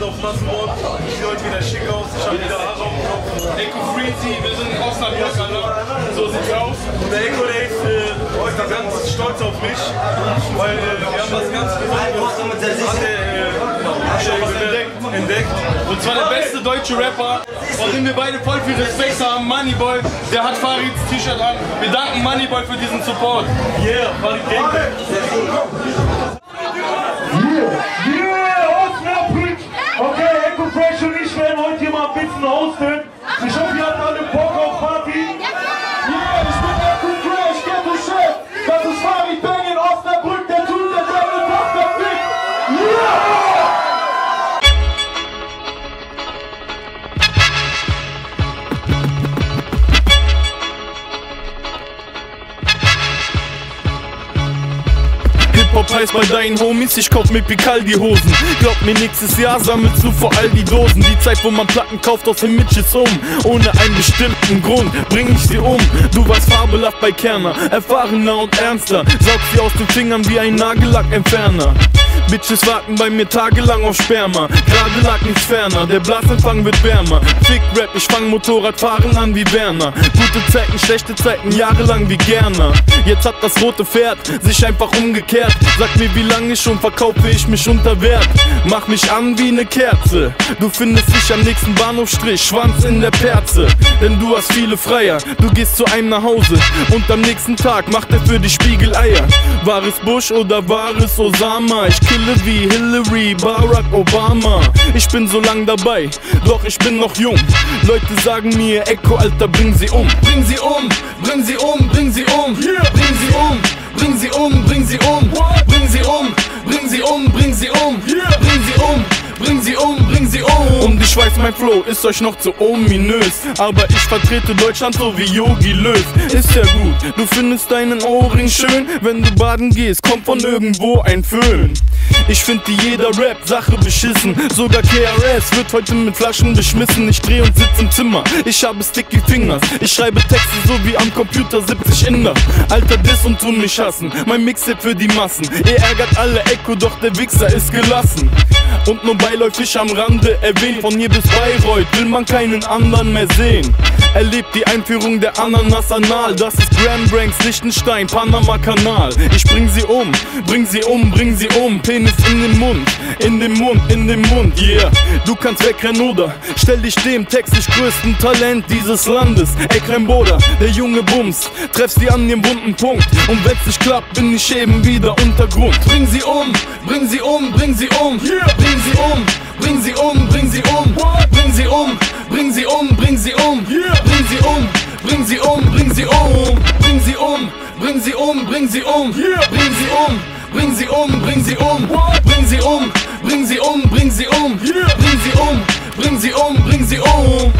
auf Massenmord. Ich sehe heute wieder schick aus. Ich habe wieder Haare auf dem Kopf. Echo Freezy, wir sind in Osnabrück, Alter. So sieht's aus. Und der Echo, der ist heute ganz stolz auf mich, weil wir haben was ganz Besonderes entdeckt. Und zwar der beste deutsche Rapper, vor dem wir beide voll viel Respekt haben, Moneyboy. Der hat Farids T-Shirt an. Wir danken Moneyboy für diesen Support. Yeah, Farid Gangbang. Osnabrück! Okay, Echo Fresh und ich werden heute hier mal ein bisschen hosten. Ich hoffe, ihr habt alle Bock auf Party. Yeah, ich bin Echo Fresh, Ghetto Chef. Das ist Farid Bang in Osnabrück, der Typ, der seine Tochter fickt. Yeah! Hip-Hop heißt bei deinen Homies, ich kauf mir Picaldi-Hosen. Glaub mir, nächstes Jahr sammelst du vor all die Dosen. Die Zeit, wo man Platten kauft aus den Mitches um. Ohne einen bestimmten Grund bring ich sie um. Du warst fabelhaft bei Kerner, erfahrener und ernster. Saug sie aus den Fingern wie ein Nagellackentferner. Bitches warten bei mir tagelang auf Sperma. Gerade lag nichts ferner, der Blasempfang wird wärmer. Fick Rap, ich fang Motorradfahren an wie Werner. Gute Zeiten, schlechte Zeiten, jahrelang wie Gerner. Jetzt hat das rote Pferd sich einfach umgekehrt. Sag mir, wie lange schon verkaufe ich mich unter Wert. Mach mich an wie ne Kerze. Du findest dich am nächsten Bahnhofstrich, Schwanz in der Perze. Denn du hast viele Freier, du gehst zu einem nach Hause. Und am nächsten Tag macht er für dich Spiegeleier. War es Bush oder war es Osama? Ich kille wie Hillary, Barack Obama. Ich bin so lang dabei, doch ich bin noch jung. Leute sagen mir, Echo, Alter, bring sie um. Bring sie um, bring sie um, bring sie um. Bring sie um, bring sie um, bring sie um. Bring sie um, bring sie um, bring sie um. Bring sie um, bring sie um, bring sie um. Und ich weiß, mein Flow ist euch noch zu ominös, aber ich vertrete Deutschland so wie Yogi Löw. Ist ja gut, du findest deinen Ohrring schön. Wenn du baden gehst, kommt von irgendwo ein Föhn. Ich find die jeder Rap-Sache beschissen. Sogar KRS wird heute mit Flaschen beschmissen. Ich dreh und sitz im Zimmer, ich habe sticky Fingers. Ich schreibe Texte so wie am Computer 70 Inder. Alter, diss und tun mich hassen, mein Mixtape für die Massen. Ihr ärgert alle Echo, doch der Wichser ist gelassen. Und nur beiläufig am Rande erwähnt. Von hier bis Bayreuth will man keinen anderen mehr sehen. Erlebt die Einführung der Ananas anal. Das ist Grand Branks, Liechtenstein, Panama-Kanal. Ich bring sie um, bring sie um, bring sie um. Penis in den Mund, in den Mund, in den Mund, yeah. Du kannst wegrennen oder stell dich dem textlich größten Talent dieses Landes. Ekrem Boda, der junge Bums, treffst sie an dem bunten Punkt. Und wenn's nicht klappt, bin ich eben wieder Untergrund. Bring sie um, bring sie um, bring sie um. Bring sie um, bring sie um, bring sie um. Bring sie um, bring sie um, bring sie um. Bring sie um, bring sie um, bring sie um. Bring sie um, bring sie um, bring sie um. Bring sie um, bring sie um, bring sie um. Bring sie um, bring sie um, bring sie um. Bring sie um, bring sie um, bring sie um.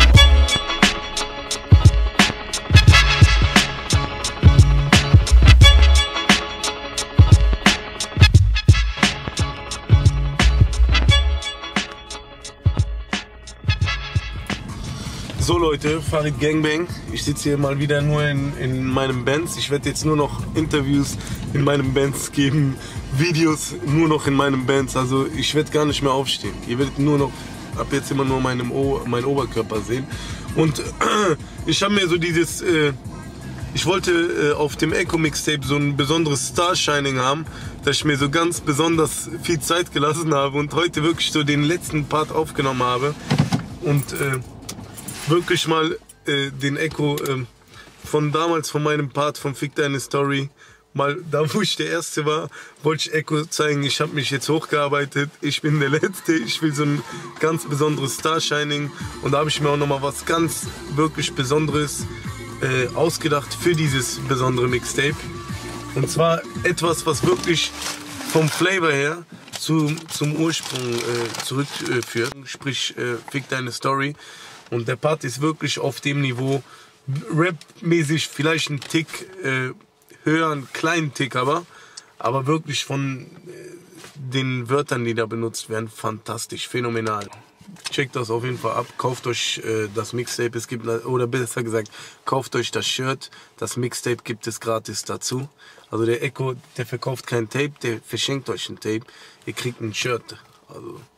So Leute, Farid Gangbang. Ich sitze hier mal wieder nur in meinem Benz. Ich werde jetzt nur noch Interviews in meinem Benz geben, Videos nur noch in meinem Benz. Also ich werde gar nicht mehr aufstehen. Ihr werdet nur noch, ab jetzt immer nur meinen Oberkörper sehen. Und ich habe mir so dieses, ich wollte auf dem Echo Mixtape so ein besonderes Star-Shining haben, dass ich mir so ganz besonders viel Zeit gelassen habe und heute wirklich so den letzten Part aufgenommen habe. Und wirklich mal den Echo von damals, von meinem Part von Fick Deine Story, mal da wo ich der Erste war, wollte ich Echo zeigen, ich habe mich jetzt hochgearbeitet, ich bin der Letzte, ich will so ein ganz besonderes Star-Shining und da habe ich mir auch nochmal was ganz wirklich Besonderes ausgedacht für dieses besondere Mixtape. Und zwar etwas, was wirklich vom Flavor her zum Ursprung zurückführt, sprich Fick Deine Story. Und der Part ist wirklich auf dem Niveau, Rap-mäßig vielleicht ein Tick höher, einen kleinen Tick aber wirklich von den Wörtern, die da benutzt werden, fantastisch, phänomenal. Checkt das auf jeden Fall ab, kauft euch das Mixtape, es gibt, oder besser gesagt, kauft euch das Shirt, das Mixtape gibt es gratis dazu. Also der Echo, der verkauft kein Tape, der verschenkt euch ein Tape, ihr kriegt ein Shirt. Also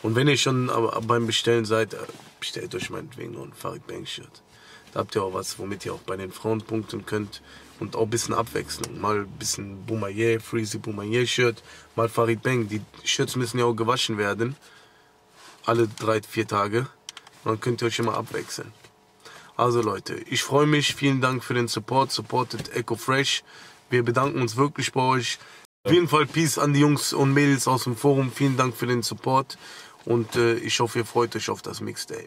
Und wenn ihr schon beim Bestellen seid, bestellt euch meinetwegen noch ein Farid Bang Shirt. Da habt ihr auch was, womit ihr auch bei den Frauen punkten könnt. Und auch ein bisschen Abwechslung. Mal ein bisschen Boumaier, Freezy Boumaier Shirt, mal Farid Bang. Die Shirts müssen ja auch gewaschen werden. Alle 3-4 Tage. Und dann könnt ihr euch immer abwechseln. Also Leute, ich freue mich. Vielen Dank für den Support. Supportet Echo Fresh. Wir bedanken uns wirklich bei euch. Auf jeden Fall Peace an die Jungs und Mädels aus dem Forum. Vielen Dank für den Support. Und ich hoffe, ihr freut euch auf das Mixtape.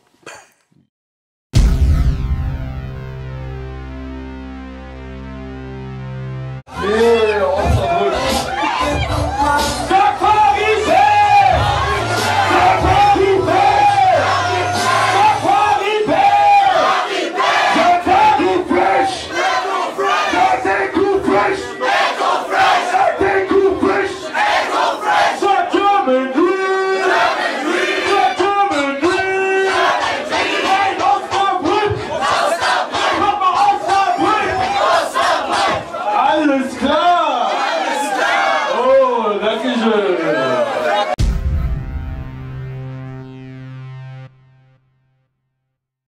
Alles klar! Oh, danke schön!